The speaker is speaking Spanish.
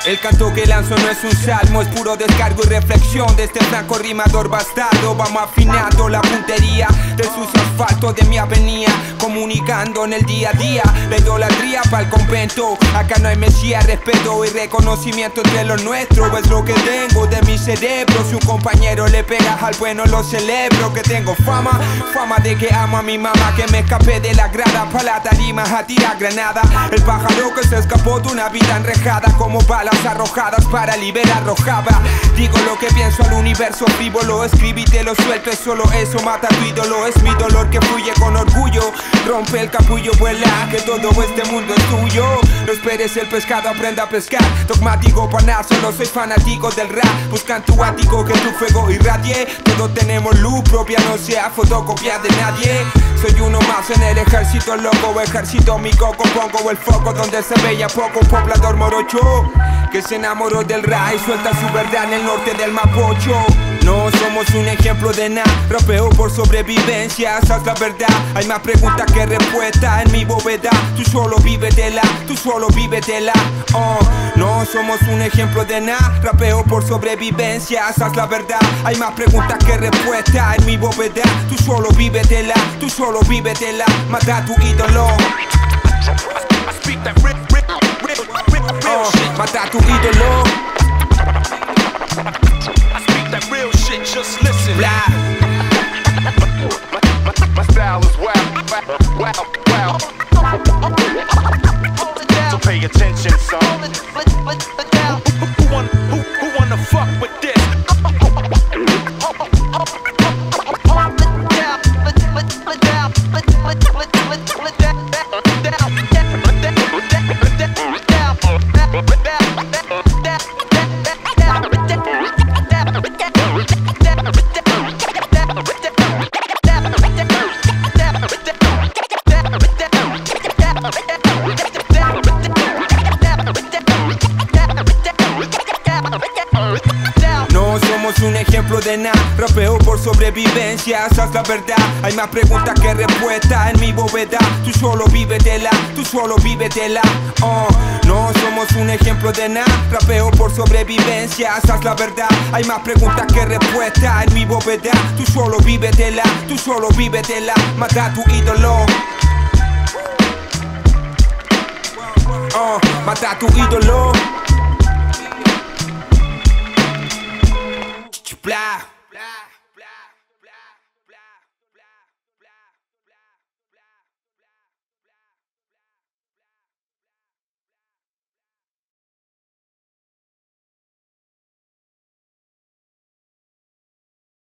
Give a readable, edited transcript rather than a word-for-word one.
El canto que lanzo no es un salmo, es puro descargo y reflexión de este franco rimador bastardo. Vamos afinando la puntería del sucio asfalto de mi avenida, comunicando en el día a día la idolatría pa'l convento. Acá no hay mesía, respeto y reconocimiento entre los nuestros. Es lo que tengo de mi cerebro. Si un compañero le pega al bueno lo celebro. Que tengo fama de que amo a mi mamá, que me escapé de la grada pa' la tarima a tirar granada. El pájaro que se escapó de una vida enrejada, como balas arrojadas para liberar rojaba. Digo lo que pienso al universo frívolo, escribí y te lo suelto, solo eso mata a tu ídolo. Es mi dolor que fluye con orgullo, rompe el capullo, vuela, que todo este mundo es tuyo. No esperes el pescado, aprenda a pescar. Dogmático paná, solo soy fanático del rap. Buscan tu ático, que tu fuego irradie. Todos tenemos luz propia, no sea fotocopia de nadie. Soy uno más en el ejército loco, ejército mi coco. Pongo el foco donde se veía poco, un poblador morocho que se enamoró del rap y suelta su verdad en el norte del Mapocho. No somos un ejemplo de nada, rapeo por sobrevivencia, esa es la verdad. Hay más preguntas que respuestas en mi bóveda. Tú solo vívetela, tú solo vívetela. No somos un ejemplo de nada, rapeo por sobrevivencia, esa es la verdad. Hay más preguntas que respuestas en mi bóveda. Tú solo vívetela, tú solo vívetela. Mata a tu ídolo. Mata a tu ídolo. That real shit, just listen. Blah. My style is wild, wild. So pay attention, son. Who wanna fuck with this? No somos un ejemplo de nada, rapeo por sobrevivencia, esa es la verdad. Hay más preguntas que respuestas en mi bóveda. Tú solo vívetela, tú solo vívetela. No somos un ejemplo de nada, rapeo por sobrevivencia, esa es la verdad. Hay más preguntas que respuestas en mi bóveda. Tú solo vívetela, tú solo vívetela. Mata a tu ídolo. Mata a tu ídolo.